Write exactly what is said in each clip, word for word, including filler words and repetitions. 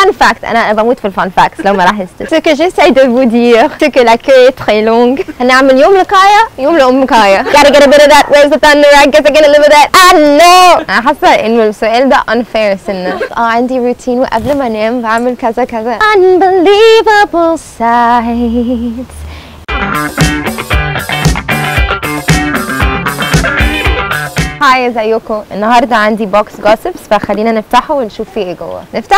fun fact, انا بموت في الفان فاكتس لو ما لاحظتش. ce que j'essaie de vous dire c'est que la queue est très longue. هنعمل يوم لكايا يوم لأم كايا. gotta get a bit of that, where's the thunder, I guess I gotta live with that. I know. انا حاسه انه السؤال ده unfair سنة. اه عندي روتين وقبل ما انام بعمل كذا كذا. unbelievable sights. هاي ازيكم؟ النهارده عندي بوكس جوسبس فخلينا نفتحه ونشوف فيه ايه جوه. نفتح؟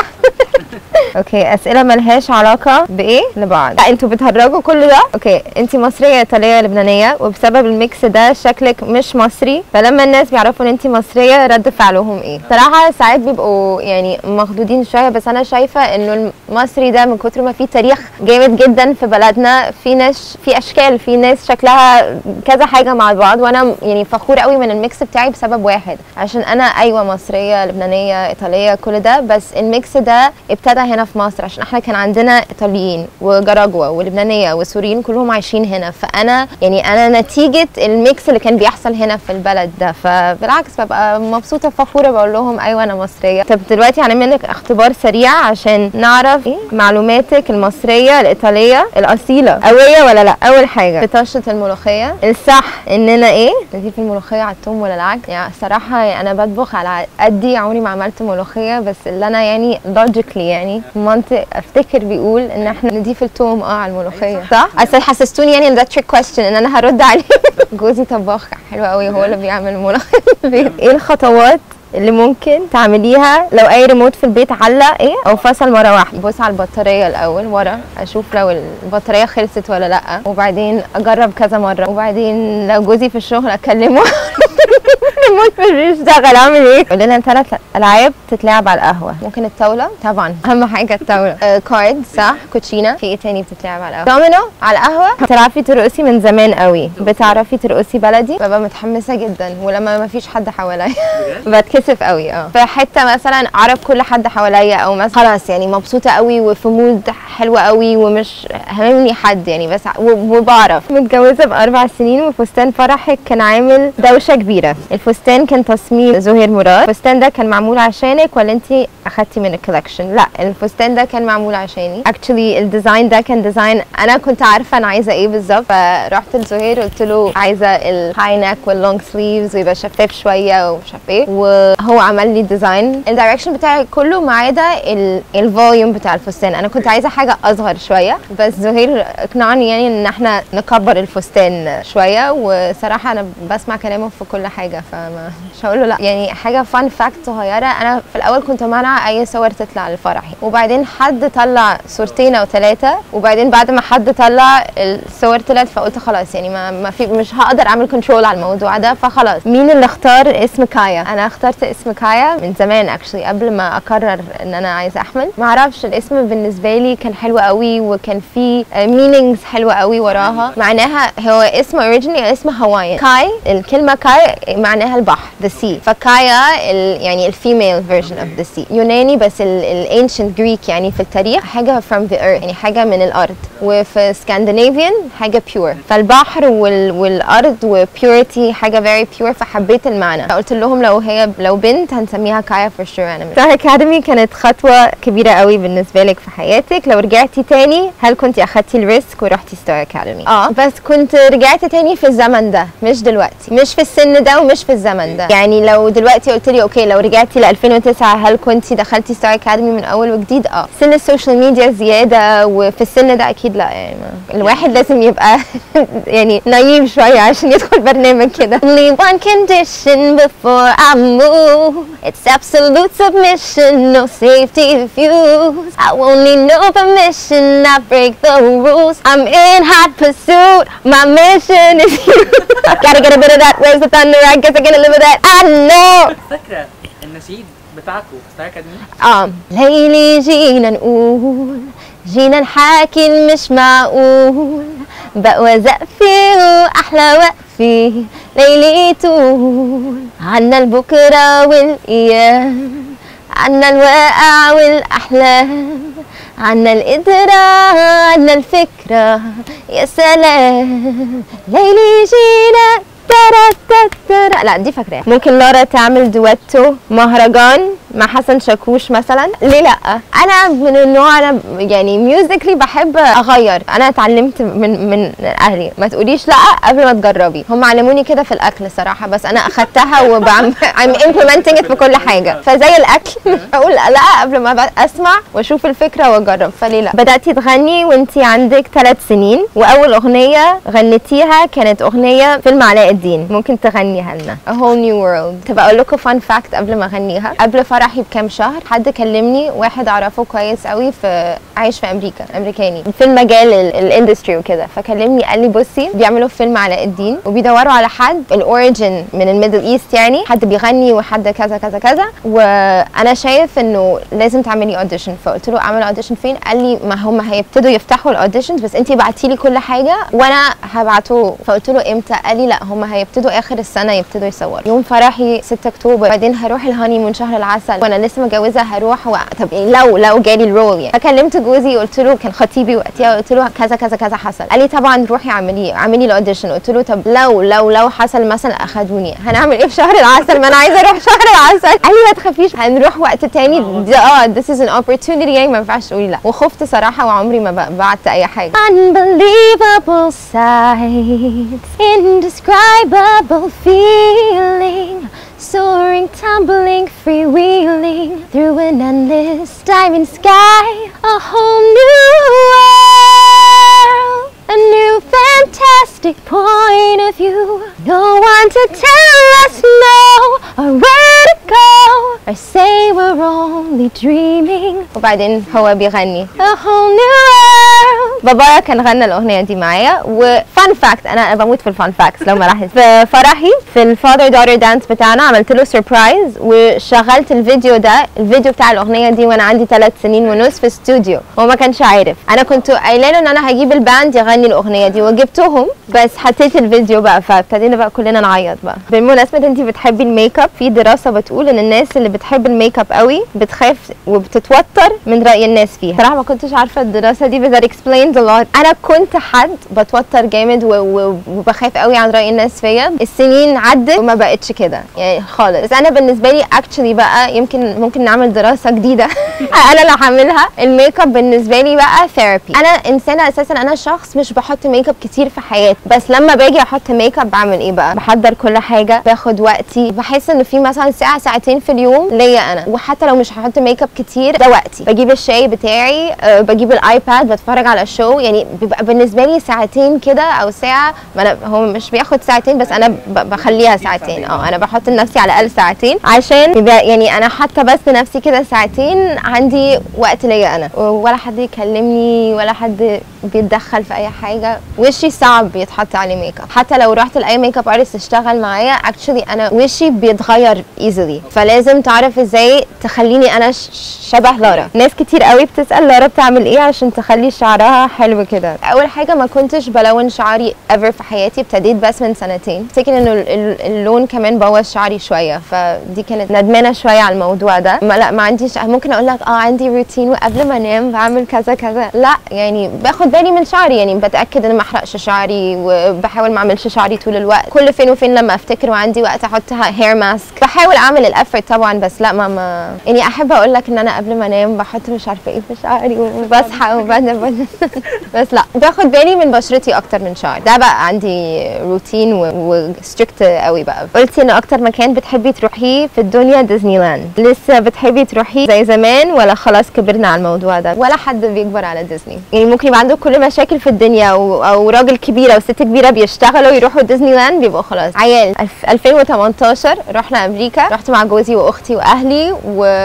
اوكي اسئله ملهاش علاقه بايه لبعض. لا انتوا بتهرجوا كل ده. اوكي انت مصريه ايطاليه لبنانيه وبسبب الميكس ده شكلك مش مصري، فلما الناس بيعرفوا ان انت مصريه رد فعلهم ايه؟ صراحه ساعات بيبقوا يعني مخضوضين شويه، بس انا شايفه انه المصري ده من كتر ما فيه تاريخ جامد جدا في بلدنا، في ناس في اشكال في ناس شكلها كذا حاجه مع بعض، وانا يعني فخوره قوي من الميكس بتاعي بسبب واحد، عشان انا ايوه مصريه لبنانيه ايطاليه كل ده، بس الميكس ده ابتدى هنا في مصر عشان احنا كان عندنا ايطاليين وجراجوا ولبنانيه وسوريين كلهم عايشين هنا، فانا يعني انا نتيجه الميكس اللي كان بيحصل هنا في البلد ده، فبالعكس ببقى مبسوطه فخوره بقول لهم ايوه انا مصريه. طب دلوقتي هنعمل لك اختبار سريع عشان نعرف إيه؟ معلوماتك المصريه الايطاليه الاصيله قويه ولا لا. اول حاجه في طشه الملوخيه الصح اننا ايه نضيف الملوخيه على الثوم ولا العكس؟ يعني صراحه انا بطبخ على قدي، عمري ما عملت ملوخيه، بس اللي انا يعني لوجيكلي يعني منطق افتكر بيقول ان احنا نضيف الثوم اه على الملوخيه، صح؟ اصل حسستوني يعني ان ده تريك كويستشن ان انا هرد عليه. جوزي طباخ حلو قوي هو اللي بيعمل الملوخيه. ايه الخطوات اللي ممكن تعمليها لو اي ريموت في البيت علق ايه او فصل مره واحده؟ بص على البطاريه الاول ورا اشوف لو البطاريه خلصت ولا لا، وبعدين اجرب كذا مره، وبعدين لو جوزي في الشغل اكلمه الريموت مش بيشتغل اعمل ايه؟ قول لنا ثلاث العاب تتلعب على القهوه. ممكن الطاوله طبعا اهم حاجه الطاوله. آه كارد صح، كوتشينه. في ايه تاني بتتلعب على القهوه؟ دومينو على القهوه. بتعرفي ترقصي من زمان قوي؟ بتعرفي ترقصي بلدي؟ ببقى متحمسه جدا ولما ما فيش حد حواليا بتكسف قوي. اه في حته مثلا اعرف كل حد حواليا او مثلا خلاص يعني مبسوطه قوي وفي مود حلوه قوي ومش هممني حد يعني، بس وبعرف. متجوزه باربع سنين وفستان فرحك كان عامل دوشه كبيره. الفستان كان تصميم زهير مراد. الفستان ده كان معمول عشانك ولا انت اخدتي من الكولكشن؟ لا الفستان ده كان معمول عشاني. اكشلي الديزاين ده كان ديزاين انا كنت عارفه انا عايزه ايه بالظبط، فرحت لزهير قلت له عايزه الهاي نيك واللونج سليفز ويبقى شفاف شويه ومش عارف ايه، وهو عمل لي ديزاين الدايركشن بتاعي كله ما عدا الفوليوم بتاع الفستان. انا كنت عايزه حاجه اصغر شويه، بس زهير اقنعني يعني ان احنا نكبر الفستان شويه، وصراحه انا بسمع كلامه في كل حاجه فمش هقول له لا. يعني حاجه فان فاكت صغيره، انا في الاول كنت مانعه اي صور تطلع لفرحي، وبعدين حد طلع صورتين او ثلاثه، وبعدين بعد ما حد طلع الصور طلعت فقلت خلاص يعني ما, ما في مش هقدر اعمل كنترول على الموضوع ده، فخلاص. مين اللي اختار اسم كايا؟ انا اخترت اسم كايا من زمان اكشلي قبل ما اقرر ان انا عايزه احمل. ما اعرفش الاسم بالنسبه لي كان حلو قوي وكان فيه مينينجز حلوه قوي وراها، معناها هو اسم اوريجينالي اسم هوايان. كاي الكلمه كاي معناها البحر the sea، فكايا ال يعني الفيميل فيرجن اوف ذا sea. يوناني بس الانشنت جريك يعني في التاريخ حاجه from the earth يعني حاجه من الارض، وفي سكاندينافيان حاجه pure، فالبحر وال والارض وبيوريتي حاجه very pure، فحبيت المعنى. قلت لهم لو هي لو بنت هنسميها كايا for sure. انا ستار اكاديمي كانت خطوه كبيره قوي بالنسبه لك في حياتك، لو رجعتي تاني هل كنت اخدتي الريسك ورحتي ستار اكاديمي؟ اه بس كنت رجعت تاني في الزمن ده مش دلوقتي، مش في السن ده ومش في الزمن ده. يعني لو دلوقتي قلت لي اوكي لو رجعتي ل ألفين وتسعة هل كنت دخلتي ستار اكاديمي من اول وجديد؟ اه سن السوشيال ميديا زياده وفي السن ده اكيد لا، يعني الواحد لازم يبقى يعني نايف شويه عشان يدخل برنامج كده. Only one condition before I move, it's absolute submission, no safety views. I won't need no permission, I break the rules. I'm in hot pursuit, my mission is you. Gotta get a bit of that, where's the thunder, I guess I gotta live with that. I know. فاكرة النشيد بتاعكم ستار اكاديمي؟ اه ليلي جينا نقول جينا نحاكي مش معقول، بقوى زقفي واحلى وقفي ليلي طول، عنا البكره والايام، عنا الواقع والاحلام، عنا القدرة عنا الفكرة يا سلام، ليلي جينا ترى ترى. لا دي فاكراها. ممكن لارا تعمل دويتو مهرجان مع حسن شاكوش مثلا، ليه لا؟ انا من النوع انا يعني ميوزيكلي بحب اغير. انا اتعلمت من من اهلي ما تقوليش لا قبل ما تجربي، هم علموني كده في الاكل صراحه، بس انا اخدتها وبعمل I'm implementing it في كل حاجه. فزي الاكل مش بقول لا قبل ما اسمع واشوف الفكره واجرب، فليه لا؟ بداتي تغني وانتي عندك ثلاث سنين، واول اغنيه غنيتيها كانت اغنيه فيلم علاء الدين، ممكن تغنيها لنا A Whole New World. تبقى اقول لكم فان فاكت قبل ما اغنيها، قبل فرحي بكام شهر حد كلمني، واحد اعرفه كويس قوي في عايش في امريكا، امريكاني في المجال الاندستري وكده، فكلمني قال لي بصي بيعملوا فيلم علاء الدين وبيدوروا على حد الاوريجن من الميدل ايست، يعني حد بيغني وحد كذا كذا كذا، وانا شايف انه لازم تعملي اوديشن. فقلت له اعمل اوديشن فين؟ قال لي ما هم هيبتدوا يفتحوا الاوديشنز بس انتي بعتي لي كل حاجه وانا هبعته. فقلت له امتى؟ قال لي لا هم هيبتدوا اخر السنه يبتدوا يصوروا. يوم فرحي ستة اكتوبر، بعدين هروح الهاني مون شهر العسل وانا لسه متجوزه هروح و... طب إيه لو لو جالي الرول يعني. فكلمت جوزي قلت له، كان خطيبي وقتها، قلت له كذا كذا كذا حصل. قال لي طبعا روحي اعملي اعملي الاوديشن. قلت له طب لو لو لو حصل مثلا اخدوني هنعمل ايه في شهر العسل؟ ما انا عايزه اروح شهر العسل. قال لي ما تخافيش هنروح وقت تاني، اه this is an opportunity يعني ما ينفعش تقولي لا. وخفت صراحه وعمري ما بعت اي حاجه. Unbelievable sights, indescribable feeling, soaring, tumbling, freewheeling through an endless diamond sky, a whole new world, a new fantastic point of view. No one to tell us no or where to go or say we're only dreaming. وبعدين هو بيغني a whole new world. بابايا كان غنى الاغنيه دي معايا. وفان فاكت، انا انا بموت في الفان فاكتس لو ما لاحظت، في فرحي في الفاذر داتر دانس بتاعنا عملت له سربرايز وشغلت الفيديو ده، الفيديو بتاع الاغنيه دي وانا عندي ثلاث سنين ونص في استوديو. هو ما كانش عارف، انا كنت قايله له ان انا هجيب الباند يغني الاغنيه دي وجبتهم، بس حطيت الفيديو بقى فابتدينا بقى كلنا نعيط بقى. بالمناسبه انت بتحبي الميك اب، في دراسه بتقول ان الناس اللي بتحب الميك اب قوي بتخاف وبتتوتر من راي الناس فيها. صراحه ما كنتش عارفه الدراسه دي بس that explains a lot. انا كنت حد بتوتر جامد وبخاف قوي عن راي الناس فيا. السنين عدت وما بقتش كده يعني خالص. بس انا بالنسبه لي اكشلي بقى يمكن ممكن نعمل دراسه جديده انا اللي هعملها. الميك اب بالنسبه لي بقى ثيرابي. انا انسانه اساسا، انا شخص مش بحط ميك اب كتير في حياتي، بس لما باجي احط ميك اب بعمل ايه بقى؟ بحضر كل حاجه، باخد وقتي، بحس ان في مثلا ساعه ساعتين في اليوم ليا انا، وحتى لو مش هحط ميك اب كتير ده وقتي. بجيب الشاي بتاعي، أه بجيب الايباد، بتفرج على الشو، يعني بيبقى بالنسبه لي ساعتين كده او ساعه. ما انا هو مش بياخد ساعتين بس انا بخليها ساعتين. اه انا بحط لنفسي على الاقل ساعتين عشان يعني انا حاطه بس لنفسي كده ساعتين عندي وقت ليا انا، ولا حد يكلمني ولا حد بيتدخل في اي حاجه. وشي صعب يتحط عليه ميك اب، حتى لو رحت لاي ميك اب ارتست تشتغل معايا اكشلي انا وشي بيتغير ايزلي، فلازم تعرف ازاي تخليني انا شبه لارا. ناس كتير قوي بتسال لارا بتعمل ايه عشان تخلي شعرها حلو كده. اول حاجه ما كنتش بلون شعري ايفر في حياتي، ابتديت بس من سنتين. افتكر انه اللون كمان بوظ شعري شويه، فدي كانت ندمانه شويه على الموضوع ده. ما لا ما عنديش، ممكن اقول لك اه عندي روتين وقبل ما انام بعمل كذا كذا، لا يعني باخد بالي من شعري، يعني بتاكد ان ما احرقش شعري وبحاول ما اعملش شعري طول الوقت. كل فين وفين لما افتكر وعندي وقت احطها هير ماسك، بحاول اعمل الافورت طبعا، بس لا ما, ما يعني احب اقول لك ان انا قبل ما انام بحط مش عارفه ايه في شعري وبصحى وبعدين بس لا باخد بالي من بشرتي اكتر من شعري. ده بقى عندي روتين وستريكت قوي بقى. قلتي ان اكتر مكان بتحبي تروحيه في الدنيا ديزني لاند، لسه بتحبي تروحيه زي زمان ولا خلاص كبرنا على الموضوع ده؟ ولا حد بيكبر على ديزني، يعني ممكن يبقى عنده كل مشاكل في الدنيا او, أو راجل كبير او ست كبيره بيشتغلوا يروحوا ديزني لاند بيبقوا خلاص عيال. ألفين وتمنتاشر رحنا امريكا، رحت مع جوزي واختي واهلي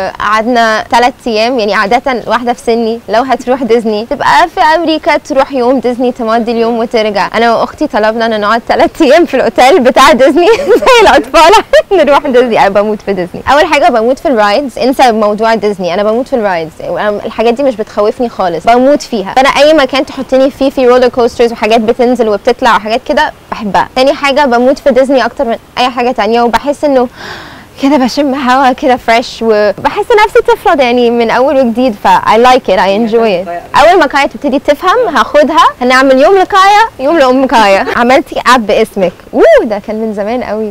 وقعدنا ثلاث ايام. يعني عاده واحده في سني لو هتروح ديزني تبقى في امريكا تروح يوم ديزني تمضي اليوم وترجع. انا واختي طلبنا ان نقعد ثلاث ايام في الاوتيل بتاع ديزني زي الاطفال نروح ديزني. انا بموت في ديزني. اول حاجه بموت في الرايدز، انسى موضوع ديزني، انا بموت في الرايدز، الحاجات دي مش بتخوفني خالص، بموت فيها. فانا اي مكان تحطني فيه في رولر كوسترز وحاجات بتنزل وبتطلع وحاجات كده بحبها. تاني حاجه بموت في ديزني اكتر من اي حاجه تانية، وبحس انه كده بشم هوا كده فريش وبحس نفسي طفله يعني من اول وجديد. ف I like it I enjoy it. اول ما كايا تبتدي تفهم هاخدها، هنعمل يوم لكايا يوم لام كايا. عملتي اب باسمك، اوه ده كان من زمان قوي.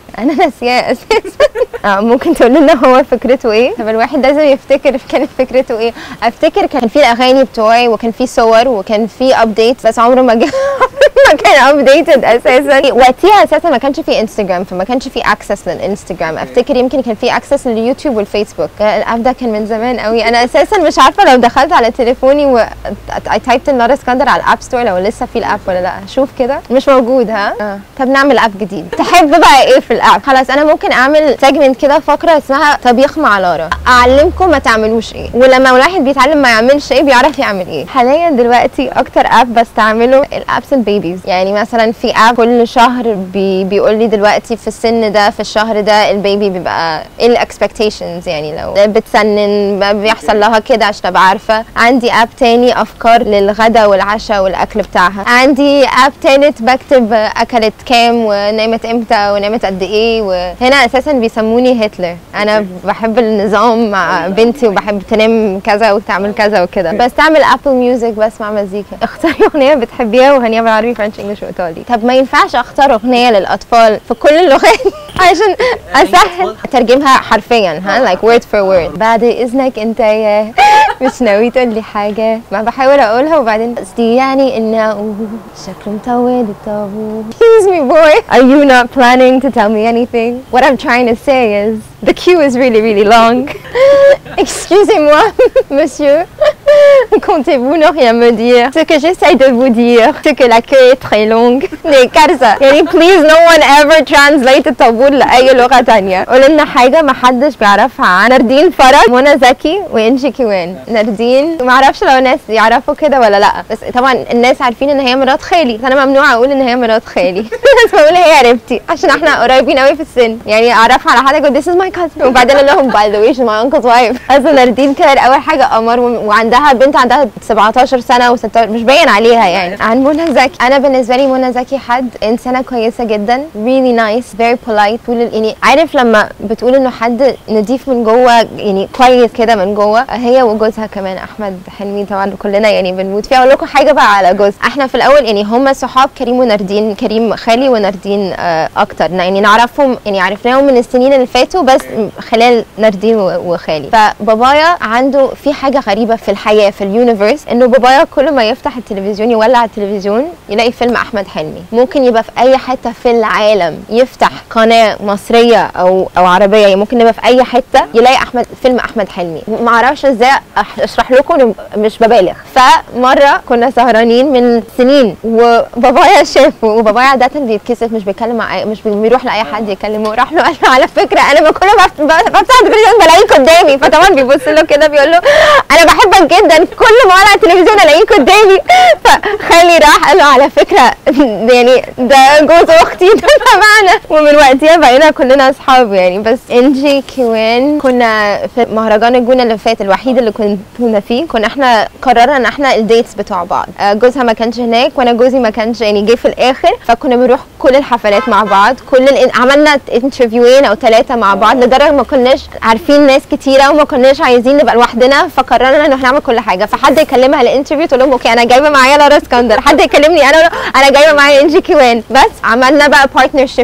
انا ناسياه اساسا. اه ممكن تقول لنا هو فكرته ايه؟ طب الواحد لازم يفتكر كانت فكرته ايه. افتكر كان في الاغاني بتوعي وكان في صور وكان في ابديت، بس عمره ما جه ما كان ابديتد اساسا. وقتها اساسا ما كانش في انستجرام، فما كانش في اكسس للانستجرام. افتكر يمكن كان في اكسس لليوتيوب والفيسبوك. الاب ده كان من زمان قوي. انا اساسا مش عارفه لو دخلت على تليفوني و I typed in نار اسكندر على الاب ستور لو لسه في الاب ولا لا. شوف كده مش موجود. ها آه. طب نعمل اب جديد. تحب بقى ايه في الاب؟ خلاص انا ممكن اعمل سيجمنت كده، فقره اسمها طبيخ مع لارا، اعلمكم ما تعملوش ايه، ولما الواحد بيتعلم ما يعملش ايه بيعرف يعمل ايه. حاليا دلوقتي اكتر اب بستعمله الابس البيبيز. يعني مثلا في اب كل شهر بي بيقول لي دلوقتي في السن ده في الشهر ده البيبي بيبقى ايه الاكسبكتيشنز، يعني لو بتسنن بيحصل لها كده عشان ابقى عارفه. عندي اب تاني افكار للغدا والعشاء والاكل بتاعها. عندي اب تالت بكتب اكلت كام ونامت امتى ونامت قد ايه. وهنا اساسا بيسموني هتلر، انا بحب النظام مع بنتي وبحب تنام كذا وتعمل كذا وكده. بستعمل ابل ميوزك بسمع مزيكا. اختاري اغنيه بتحبيها وهنيه بالعربي فرنش انجلش وايطالي. طب ما ينفعش اختار اغنيه للاطفال في كل اللغات عشان اسهل ترجمها حرفيا ها like word for word. بعد اذنك انت يا مش ناوي تقول لي حاجه، ما بحاول اقولها وبعدين قصدي يعني انه شكله مطول الطابور. Excuse me boy, are you not planning to tell me anything? What I'm trying to say is the queue is really really long. Excusez-moi monsieur, comptez-vous ne rien me dire? Ce que j'essaie de vous dire c'est que la queue est très longue. دي كارثه يعني. please no one ever translate الطابور لاي لغه تانية. قول لنا حاجه ما حدش بيعرفها عن ناردين فرج، منى زكي وانجي كيوان. ناردين ما اعرفش لو الناس يعرفوا كده ولا لا، بس طبعا الناس عارفين ان هي مرات خالي، فانا ممنوعه اقول ان هي مرات خالي. بس بقول هي قريبتي عشان احنا قريبين قوي في السن. يعني اعرفها على حد اقول this is my cousin وبعدين اقول لهم by the way she's my uncle's wife. اصل ناردين كده اول حاجه قمر وعندها بنت عندها سبعتاشر سنه و16 مش باين عليها يعني. عن منى زكي، انا بالنسبه لي منى زكي حد انسانه كويسه جدا really nice very polite. طول يعني عارف لما بتقول انه حد نضيف من جوه يعني كويس كده من جوه. هي وجوزها كمان احمد حلمي طبعا كلنا يعني بنموت فيها. اقول لكم حاجه بقى على جوز. احنا في الاول يعني هم صحاب كريم وناردين، كريم خالي وناردين آه اكتر يعني نعرفهم يعني عرفناهم من السنين اللي فاتوا بس خلال ناردين وخالي. فبابايا عنده في حاجه غريبه في الحياه في اليونيفرس، انه بابايا كل ما يفتح التلفزيون يولع التلفزيون يلاقي فيلم احمد حلمي. ممكن يبقى في اي حته في العالم يفتح قناه مصريه او او عربيه، يعني ممكن نبقى في اي حته يلاقي احمد فيلم احمد حلمي. ما اعرفش ازاي اشرح لكم مش ببالغ. فمره كنا سهرانين من سنين وبابايا شافه، وبابايا عاده بيتكسف مش بيتكلم مع مش بيروح لاي حد يكلمه. راح له قال له على فكره انا ما كل ما بفتح التلفزيون بلاقيك قدامي. فطبعا بيبص له كده بيقول له انا بحبك جدا كل ما اولع التلفزيون الاقيك قدامي. فخالي راح قال له على فكره يعني ده جوز اختي ده معنا. ومن وقتها بقينا كلنا اصحاب يعني. بس انجي كيوان كنا في مهرجان الجونه اللي فات الوحيد اللي كنا فيه، كنا احنا قررنا ان احنا الديتس بتوع بعض. جوزها ما كانش هناك وانا جوزي ما كانش يعني جه في الاخر، فكنا بنروح كل الحفلات مع بعض. كل ال... عملنا انترفيوين او ثلاثه مع بعض لدرجه ما كناش عارفين ناس كتيره وما كناش عايزين نبقى لوحدنا، فقررنا ان احنا نعمل كل حاجه. فحد يكلمها الانترفيو تقول لهم اوكي انا جايبه معايا لارا اسكندر، حد يكلمني انا انا جايبه معايا انجي كيوان. بس عملنا بقى بارتنرشيب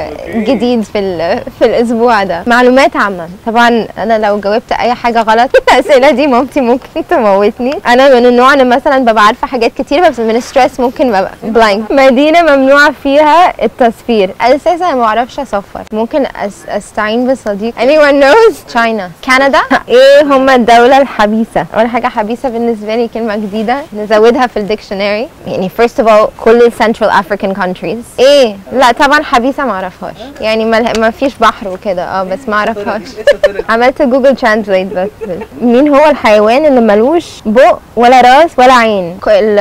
جديد في في الاسبوع ده. معلومات عامه طبعا انا لو جاوبت اي حاجه غلط الاسئله دي مامتي ممكن تموتني. انا من النوع انا مثلا ببقى عارفه حاجات كتير بس من الستريس ممكن ببقى بلانك. مدينه ممنوع فيها التصفير. اساسا ما بعرفش اصفر، ممكن أس استعين بصديق. anyone knows China كندا. ايه هم الدوله الحبيسه؟ اول حاجه حبيسه بالنسبه لي كلمه جديده نزودها في الديكشنري. يعني first of all كل السنترال افريكان countries. ايه لا طبعا حبيسه ما اعرفهاش يعني ما فيش بحر وكده اه بس ما اعرفهاش. عملت جوجل ترانسليت بس. مين هو الحيوان اللي ملوش بق ولا راس ولا عين؟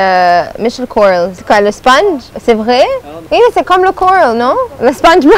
مش الكورالز، السبونج. سي فغي؟ ايه سي كوم لو كورال نو؟ السبونج.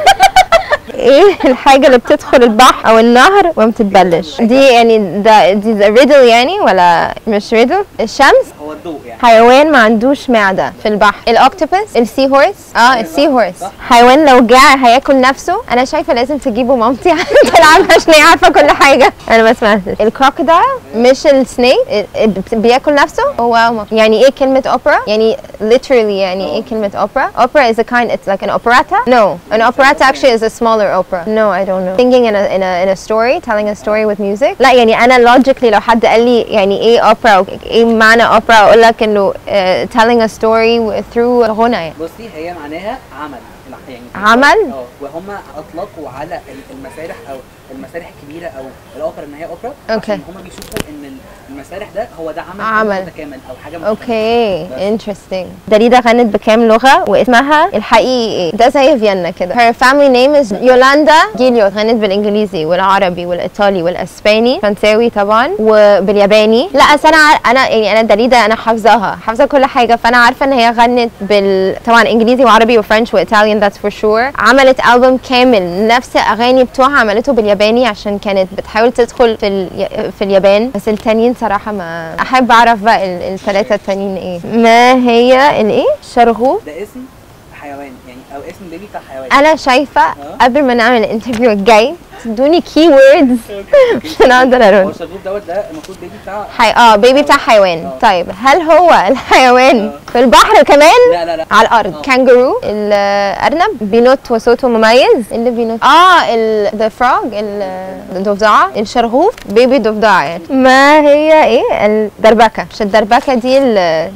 ايه الحاجة اللي بتدخل البحر او النهر وما بتتبلش؟ دي يعني ده دي ريدل يعني ولا مش ريدل؟ الشمس؟ هو الضوء يعني. حيوان ما عندوش معده في البحر. الاوكتوبس، السي هورس. اه السي هورس حيوان لو جاع هياكل نفسه. انا شايفه لازم تجيبوا مامتي تلعب عشان هي عارفه كل حاجه. انا ما سمعتش. الكروكودايل مش السنيك بياكل نفسه. هو يعني ايه كلمه اوبرا؟ يعني literally يعني ايه كلمه اوبرا؟ اوبرا is a kind, it's like an operetta. No, an operetta actually is a smaller opera. No, I don't know. Singing in a in a in a story, telling a story with music. لا يعني انا logically لو حد قال لي يعني ايه اوبرا، ايه معنى اوبرا، اقول لك انه uh, telling a story through غنى. بصي هي معناها عمل يعني عمل. اه وهم اطلقوا على المسارح او المسارح الكبيره او الاوبرا ان هي اوبرا. اوكي. هم بيشوفوا ان المسارح ده هو ده عمل عمل متكامل او حاجه متكامله. اوكي انترستنج. داليدا غنت بكام لغه واسمها الحقيقي ايه؟ ده زي فيينا كده. her family name is يولاندا جيليو. غنت بالانجليزي والعربي والايطالي والاسباني، فرنساوي طبعا وبالياباني. لا اصل انا انا يعني انا داليدا انا حافظاها، حافظه كل حاجه، فانا عارفه ان هي غنت بال طبعا انجليزي وعربي وفرنش وايطاليان that's for sure. عملت البوم كامل نفس اغاني بتوعها عملته بالياباني عشان كانت بتحاول تدخل في ال... في اليابان، بس التانيين صراحه ما احب اعرف بقى الثلاثه التانيين ايه. ما هي الايه؟ شرغوف ده اسم حيوان يعني او اسم بيبي بتاع حيوان. انا شايفه قبل ما نعمل الانترفيو الجاي تدوني كي ووردز عشان اقدر هو ارد. الشرغوف دوت ده المفروض بيبي بتاع حي... اه بيبي بتاع حيوان. أوه. طيب هل هو الحيوان في البحر كمان؟ لا لا لا على الارض. أوه. كانجرو، الارنب بينط وصوته مميز. اللي بينط اه ذا فروج، الضفدعه. الشرغوف بيبي ضفدعه يعني. ما هي ايه؟ الدربكه. مش الدربكه دي ال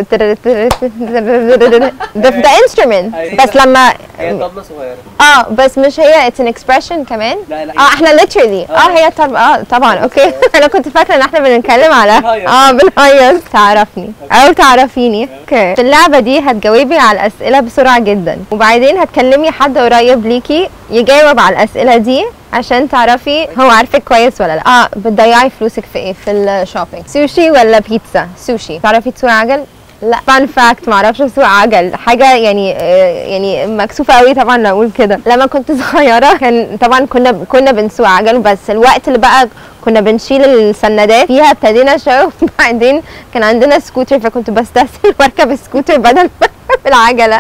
ده ده انسترومنت بس لما هي طبلة صغيرة. اه بس مش هي it's an expression كمان. لا لا اه احنا literally اه هي طب اه طبعا اوكي. انا كنت فاكره ان احنا بنتكلم على اه بنهيص. تعرفني او تعرفيني. اوكي. في اللعبه دي هتجاوبي على الاسئله بسرعه جدا، وبعدين هتكلمي حد قريب ليكي يجاوب على الاسئله دي عشان تعرفي هو عارفك كويس ولا لا. اه بتضيعي فلوسك في ايه في الشوبينج؟ سوشي ولا بيتزا؟ سوشي. تعرفي تسوقي عجل؟ لا. فان فاكت ما اعرفش اسوق عجل، حاجه يعني آه يعني مكسوفه قوي طبعا لو اقول كده. لما كنت صغيره كان طبعا كنا كنا بنسوق عجل، بس الوقت اللي بقى كنا بنشيل السندات فيها ابتدينا شويه، وبعدين كان عندنا سكوتر فكنت بستسهل واركب السكوتر بدل العجله.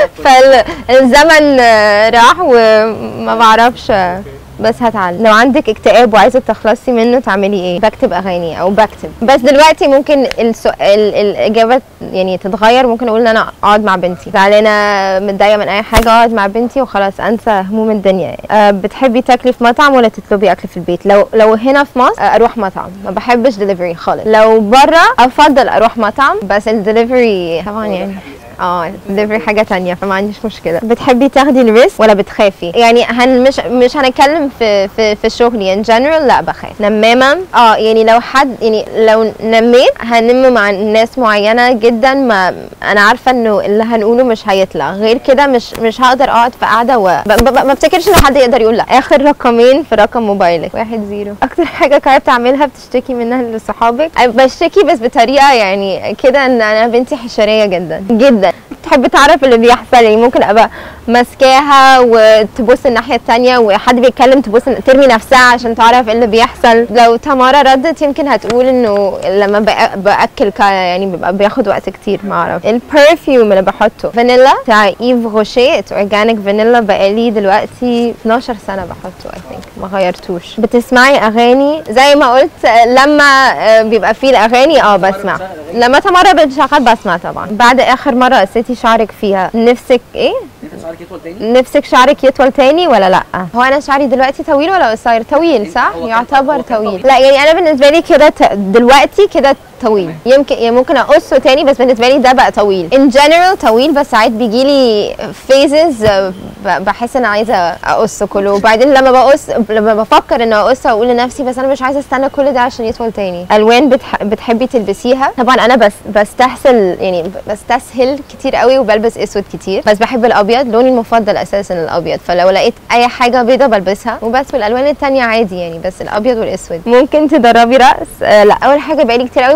فالزمن راح وما بعرفش بس هتعلم. لو عندك اكتئاب وعايزه تخلصي منه تعملي ايه؟ بكتب اغاني او بكتب. بس دلوقتي ممكن السؤال الاجابه يعني تتغير. ممكن اقول ان انا اقعد مع بنتي، زعلانه متضايقه من اي حاجه اقعد مع بنتي وخلاص انسى هموم الدنيا يعني. أه بتحبي تاكلي في مطعم ولا تطلبي اكل في البيت؟ لو لو هنا في مصر اروح مطعم، ما بحبش دليفري خالص. لو بره افضل اروح مطعم، بس الدليفري طبعا يعني اه دليفري حاجه تانية فما عنديش مشكله. بتحبي تاخدي الريسك ولا بتخافي؟ يعني هن مش مش هنتكلم في في في الشغل يعني جنرال. لا بخاف. نمامه اه يعني لو حد يعني لو نميت هنم مع ناس معينه جدا، ما انا عارفه انه اللي هنقوله مش هيطلع غير كده. مش مش هقدر اقعد في قاعده و ما افتكرش ان حد يقدر يقول لا. اخر رقمين في رقم موبايلك. واحد زيرو. اكتر حاجه كنت بتعملها بتشتكي منها لصحابك؟ بشتكي بس بطريقه يعني كده ان انا بنتي حشريه جدا جدا، تحب تعرف اللي بيحصل. يعني ممكن ابقى ماسكاها وتبص الناحيه الثانيه وحد بيتكلم تبص ترمي نفسها عشان تعرف اللي بيحصل. لو تمارا ردت يمكن هتقول انه لما باكل يعني بيبقى بياخد وقت كتير. ما اعرف. البرفيوم اللي بحطه فانيلا بتاع ايف غوشيه اورجانيك فانيلا، بقالي دلوقتي اتناشر سنه بحطه اي ثينك ما غيرتوش. بتسمعي اغاني؟ زي ما قلت لما بيبقى فيه الاغاني اه بسمع. لما تمارا بتشغل بسمع طبعا. بعد اخر مره قسيتي شعرك فيها نفسك ايه؟ نفسك شعرك يطول تاني؟ نفسك شعرك يطول تاني ولا لا؟ هو انا شعري دلوقتي طويل ولا قصير؟ طويل صح؟ يعتبر طويل. لا يعني انا بالنسبه لي كده دلوقتي كده طويل. يمكن يعني ممكن اقصه تاني بس بالنسبه لي ده بقى طويل. ان جنرال طويل، بس ساعات بيجي لي فيزز بحس ان عايزه اقصه كله، وبعدين لما بقص لما بفكر ان اقصه اقول لنفسي بس انا مش عايزه استنى كل ده عشان يطول تاني. الوان بتح... بتحبي تلبسيها؟ طبعا انا بس بستسهل يعني بستسهل كتير قوي وبلبس اسود كتير، بس بحب الابيض. لوني المفضل اساسا الابيض، فلو لقيت اي حاجه بيضه بلبسها وبس. والالوان التانية عادي يعني، بس الابيض والاسود. ممكن تدربي رقص؟ آه لا. اول حاجه بقالي كتير قوي ما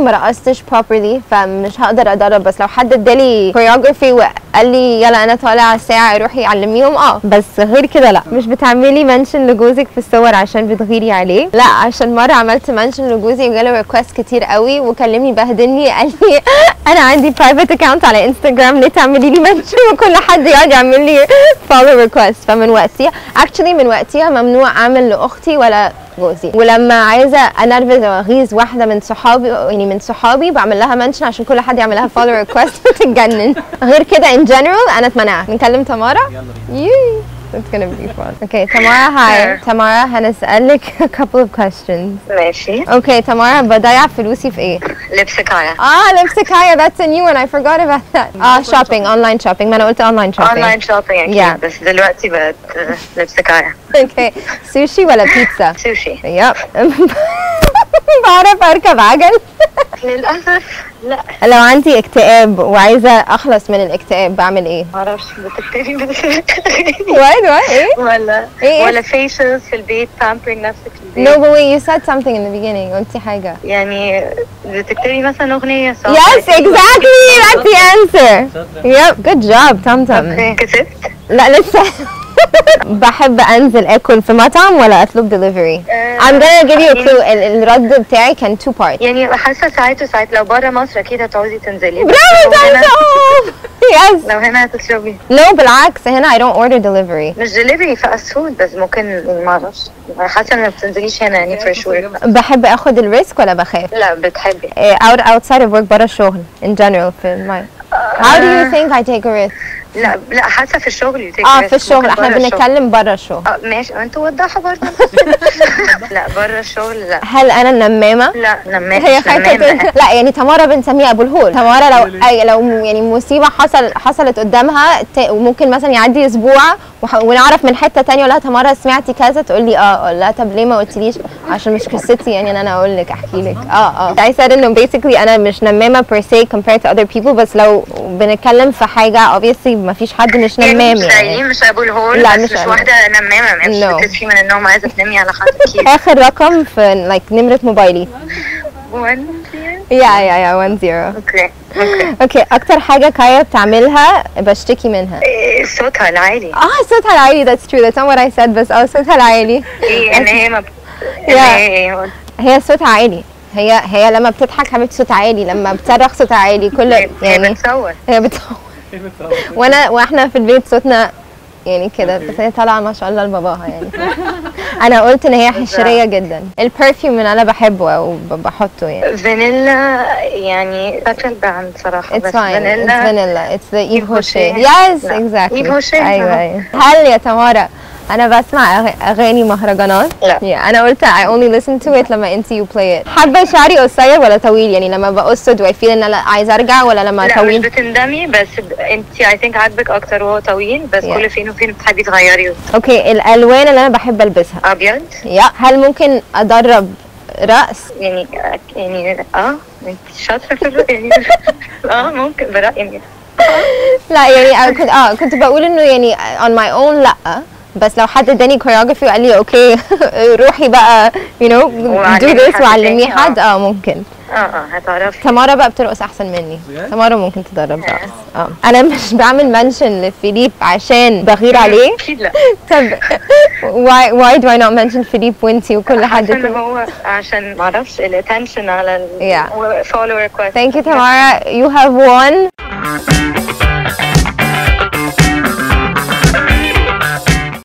ما رقصتش properly فمش هقدر ادرب. بس لو حد ادالي choreography وقال لي يلا انا طالع ساعه روحي علميهم اه، بس غير كده لا. مش بتعملي منشن لجوزك في الصور عشان بتغيري عليه؟ لا، عشان مره عملت منشن لجوزي وجاله ريكوست كتير قوي وكلمني بهدلني قال لي انا عندي برايفت اكونت على انستغرام ليه تعملي لي منشن وكل حد يقعد يعمل لي فولو ريكوست. فمن وقتها اكشلي من وقتها ممنوع اعمل لاختي ولا جوزي. ولما عايزه انرفز او اغيظ واحده من صحابي يعني من صحابي بعمل لها منشن عشان كل حد يعمل لها فولو ريكوست وتتجنن. غير كده ان جنرال انا اتمنعت. نكلم تمارا. يلا بينا. It's gonna be fun. Okay, Tamara, hi. Tamara, هنسألك a couple of questions. ماشي. Okay, Tamara, بضيع فلوسي في ايه؟ لبس كايا. اه لبس كايا that's a new one. I forgot about that. اه shopping, online shopping. ما انا قلت online shopping. اونلاين شوبينج Yeah. بس دلوقتي بقت لبس كايا. Okay, sushi ولا بيتزا؟ سوشي. Yep. بعرف اركب عجل. للأسف لا. لو عندي اكتئاب وعايزه اخلص من الاكتئاب بعمل ايه؟ معرفش بتكتبي بس وات وات ايه؟ ولا إيه؟ ولا فيشلز في البيت pampering نفسك في No البيت. but wait, you said something in the beginning. قلتي حاجة. يعني بتكتبي مثلا أغنية صح؟ Yes, exactly. That's the answer. Yep, good job, Tam Tam. اوكي كسبت؟ لا لسه. بحب انزل اكل في مطعم ولا اطلب delivery. I'm gonna give you a clue. ال- الرد بتاعي كان two parts. يعني حاسة ساعات وساعات لو بره مصر أكيد هتعوزي تنزلي. برافو لو هنا- تام. Yes. لو هنا هتشربي. No بالعكس هنا I don't order delivery. مش دليفري فاست فود بس ممكن معرفش حاسة إن ما بتنزليش هنا يعني for sure. بحب اخد الريسك ولا بخاف؟ لا بتحبي. Eh, out outside of work برا الشغل in general في my. How do you think I take a risk? لا لا حاسه في الشغل you take اه risk. في الشغل ممكن احنا برا الشغل. بنتكلم برا الشغل. اه ماشي انت وضحها برضه. لا بره الشغل لا. هل انا نمامة؟ لا نمام هي خايفة تنسى. لا يعني تمارا بنسميها ابو الهول. تمارا لو أي لو يعني مصيبة حصل حصلت قدامها ت- وممكن مثلا يعدي اسبوع وح- ونعرف من حتة تانية ولا تمارا سمعتي كذا تقول لي اه اقول لها طب ليه ما قلتليش عشان مش قصتي يعني ان انا اقول لك احكي لك. اه اه I said انه basically انا مش نمامة per se compared to other people بس لو بنتكلم في حاجة obviously ما فيش حد مش نمام مش يعني. زيي مش ابو الهول لا، بس مش مش أنا. واحده نمامه مش No. بتصحي من النوم عايزه تنامي على حد اكيد. اخر رقم في like نمرة موبايلي. one يا يا يا one zero. اوكي اوكي. اوكي اكتر حاجة كايا بتعملها بشتكي منها. إيه، صوتها العالي. اه صوتها العالي that's true that's not what I said بس اه صوتها العالي. ايه ان هي ما ب- Yeah. إن هي هي صوتها عالي. هي هي لما بتضحك حبيبتي صوتها عالي لما بتصرخ صوتها عالي كل هي يعني بتصور. هي بتصور وانا واحنا في البيت صوتنا يعني كده بس هي طالعه ما شاء الله لباباها يعني. انا قلت ان هي حشريه جدا. البرفيوم اللي انا بحبه او ب- بحطه يعني فانيلا يعني فاكره البراند صراحه it's بس fine it's فانيلا. vanilla it's the Yves Yves Rocher Rocher. yes لا. exactly Yves Rocher. ايوه ايوه. هل يا تمارا انا بسمع أغ- اغاني مهرجانات؟ لا. yeah. انا قلت I only listen to it لما انت you play it. حابه شعري قصير ولا طويل يعني لما بقصه do I feel ان انا عايزه ارجع ولا لما لا مش طويل؟ بتندمي بس ب... انت اي ثينك عاجبك اكتر وهو طويل بس Yeah. كل فين وفين بتحبي تغيري. اوكي الالوان اللي انا بحب البسها. ابيض يا هل ممكن ادرب رقص؟ يعني يعني اه انت شاطره في الرؤية يعني اه ممكن برأيي يعني لا يعني أنا كنت اه كنت بقول انه يعني on my own لا بس لو حد اداني choreography وقال لي اوكي روحي بقى you know do وعلمي this حد وعلميه تاني، حد آه. اه ممكن. اه اه هتعرفي. تمارا بقى بترقص احسن مني. تمارا ممكن تدرب رقص. اه انا مش بعمل منشن لفيليب عشان بغير عليه. اكيد لا طب why why do I not mention فيليب وانتي وكل حد عشان كده؟ هو عشان معرفش الاتنشن على ال Yeah. follow request. Thank you Tamara you have won